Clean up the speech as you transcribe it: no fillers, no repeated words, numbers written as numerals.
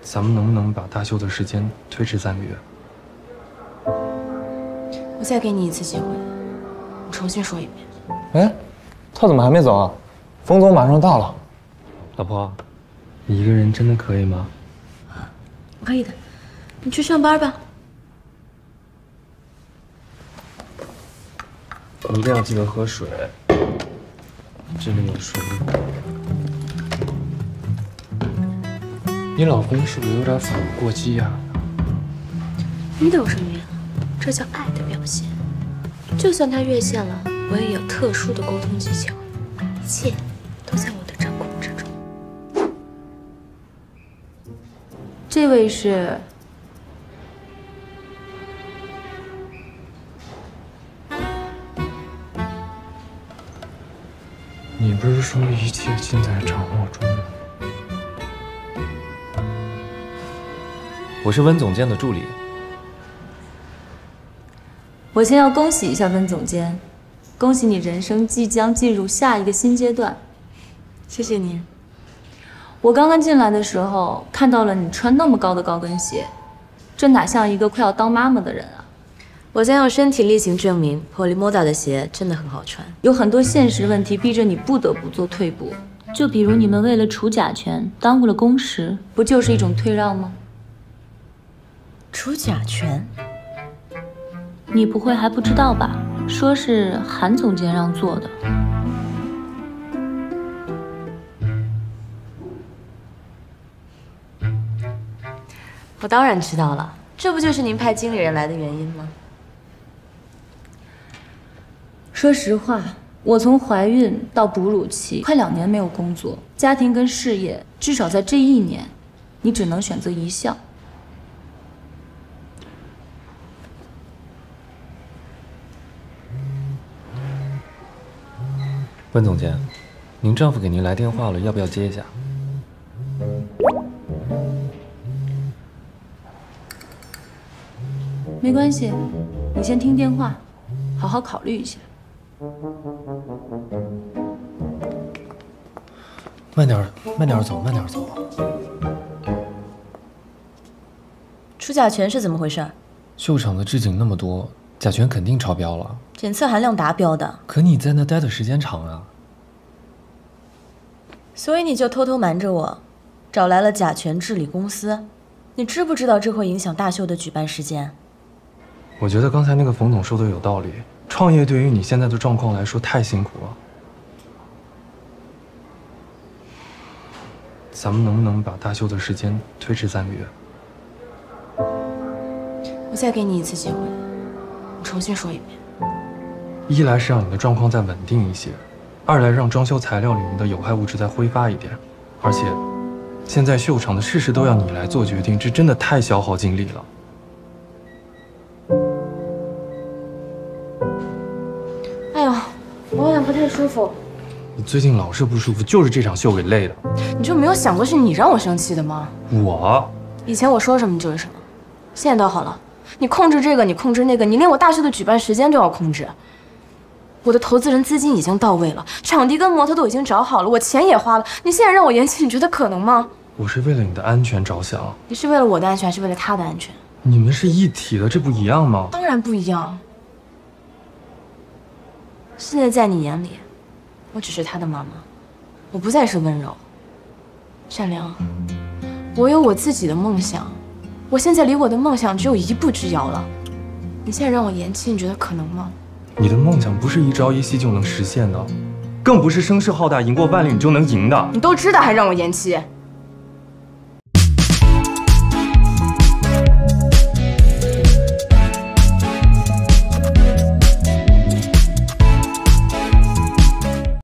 咱们能不能把大秀的时间推迟3个月？ 我再给你一次机会，我重新说一遍。 哎，他怎么还没走啊？冯总马上到了。 老婆，你一个人真的可以吗？ 我可以的，你去上班吧。 你一定要记得喝水，这里有水。你老公是不是有点反应过激呀？ 你懂什么呀？这叫爱的表现。就算他越线了，我也有特殊的沟通技巧，一切都在我的掌控之中。这位是？ 你不是说一切尽在掌握中吗？ 我是温总监的助理。 我先要恭喜一下温总监，恭喜你人生即将进入下一个新阶段。 谢谢您。 我刚刚进来的时候看到了你穿那么高的高跟鞋，这哪像一个快要当妈妈的人啊！ 我将用身体力行证明，Polimoda的鞋真的很好穿。 有很多现实问题逼着你不得不做退步，就比如你们为了除甲醛耽误了工时，不就是一种退让吗？ 除甲醛？ 你不会还不知道吧？说是韩总监让做的。 我当然知道了，这不就是您派经理人来的原因吗？ 说实话，我从怀孕到哺乳期，快2年没有工作，家庭跟事业，至少在这1年，你只能选择一项。 温总监，您丈夫给您来电话了，要不要接一下？ 没关系，你先听电话，好好考虑一下。 慢点走，慢点走。 除甲醛是怎么回事？ 秀场的置景那么多，甲醛肯定超标了。 检测含量达标的。 可你在那待的时间长啊。 所以你就偷偷瞒着我，找来了甲醛治理公司。你知不知道这会影响大秀的举办时间？ 我觉得刚才那个冯总说的有道理，创业对于你现在的状况来说太辛苦了。咱们能不能把大秀的时间推迟3个月？ 我再给你一次机会，我重新说一遍。 一来是让你的状况再稳定一些，二来让装修材料里面的有害物质再挥发一点。而且，现在秀场的事事都要你来做决定，这真的太消耗精力了。 哎呦，我有点不太舒服。 你最近老是不舒服，就是这场秀给累的。 你就没有想过是你让我生气的吗？ 我以前我说什么就是什么，现在倒好了。你控制这个，你控制那个，你连我大秀的举办时间都要控制。我的投资人资金已经到位了，场地跟模特都已经找好了，我钱也花了。你现在让我延期，你觉得可能吗？ 我是为了你的安全着想。 你是为了我的安全，还是为了他的安全？ 你们是一体的，这不一样吗？ 当然不一样。现在在你眼里，我只是他的妈妈，我不再是温柔、善良。我有我自己的梦想，我现在离我的梦想只有1步之遥了。你现在让我延期，你觉得可能吗？ 你的梦想不是一朝一夕就能实现的，更不是声势浩大赢过万里你就能赢的。 你都知道还让我延期，